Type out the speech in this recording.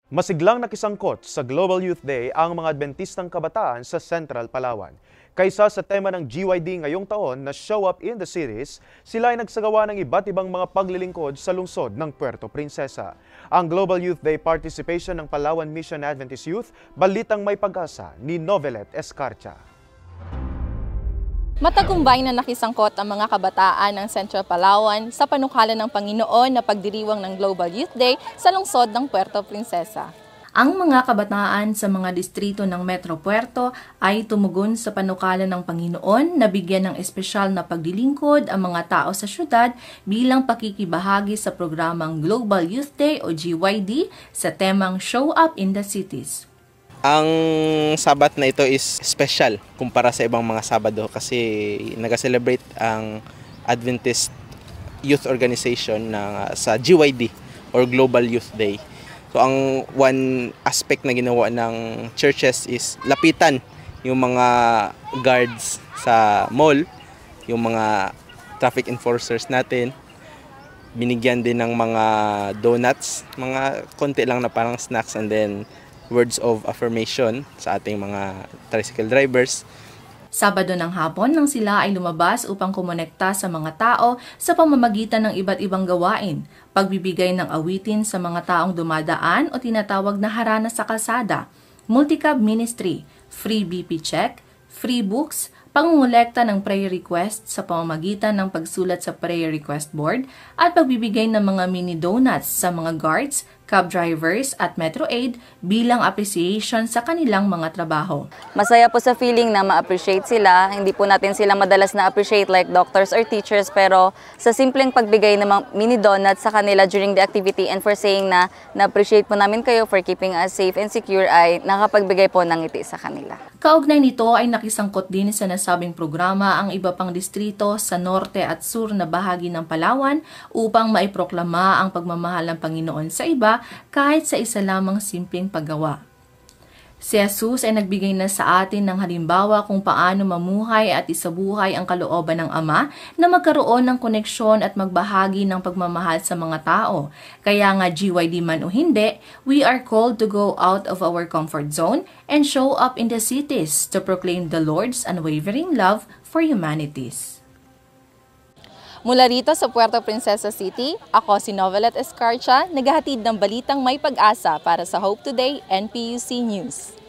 Masiglang nakisangkot sa Global Youth Day ang mga Adventistang kabataan sa Central Palawan. Kaysa sa tema ng GYD ngayong taon na Show Up in the Cities, sila ay nagsagawa ng iba't ibang mga paglilingkod sa lungsod ng Puerto Princesa. Ang Global Youth Day participation ng Palawan Mission Adventist Youth, balitang may pag-asa ni Novelet Escarcha. Matagumpay na nakisangkot ang mga kabataan ng Central Palawan sa panukala ng Panginoon na pagdiriwang ng Global Youth Day sa lungsod ng Puerto Princesa. Ang mga kabataan sa mga distrito ng Metro Puerto ay tumugon sa panukala ng Panginoon na bigyan ng espesyal na paglilingkod ang mga tao sa syudad bilang pakikibahagi sa programang Global Youth Day o GYD sa temang Show Up in the Cities. Ang Sabat na ito is special kumpara sa ibang mga Sabado kasi nag-celebrate ang Adventist Youth Organization sa GYD or Global Youth Day. So ang one aspect na ginawa ng churches is lapitan yung mga guards sa mall, yung mga traffic enforcers natin. Binigyan din ng mga donuts, mga konti lang na parang snacks, and then words of affirmation sa ating mga tricycle drivers. Sabado ng hapon nang sila ay lumabas upang kumonekta sa mga tao sa pamamagitan ng iba't ibang gawain, pagbibigay ng awitin sa mga taong dumadaan o tinatawag na harana sa kalsada, multi-cab ministry, free BP check, free books, pangungulekta ng prayer request sa pamamagitan ng pagsulat sa prayer request board at pagbibigay ng mga mini donuts sa mga guards, cab drivers at Metro Aid bilang appreciation sa kanilang mga trabaho. Masaya po sa feeling na ma-appreciate sila. Hindi po natin sila madalas na-appreciate like doctors or teachers, pero sa simpleng pagbigay ng mga mini donuts sa kanila during the activity and for saying na na-appreciate po namin kayo for keeping us safe and secure ay nakapagbigay po ng ngiti sa kanila. Kaugnay nito ay nakisangkot din sa nasabing programa ang iba pang distrito sa norte at sur na bahagi ng Palawan upang maiproklama ang pagmamahal ng Panginoon sa iba kahit sa isa lamang simpleng paggawa. Si Jesus ay nagbigay na sa atin ng halimbawa kung paano mamuhay at isabuhay ang kalooban ng Ama na magkaroon ng koneksyon at magbahagi ng pagmamahal sa mga tao. Kaya nga GYD man o hindi, we are called to go out of our comfort zone and show up in the cities to proclaim the Lord's unwavering love for humanities. Mula rito sa Puerto Princesa City, ako si Novelet Escarcha, naghahatid ng balitang may pag-asa para sa Hope Today NPUC News.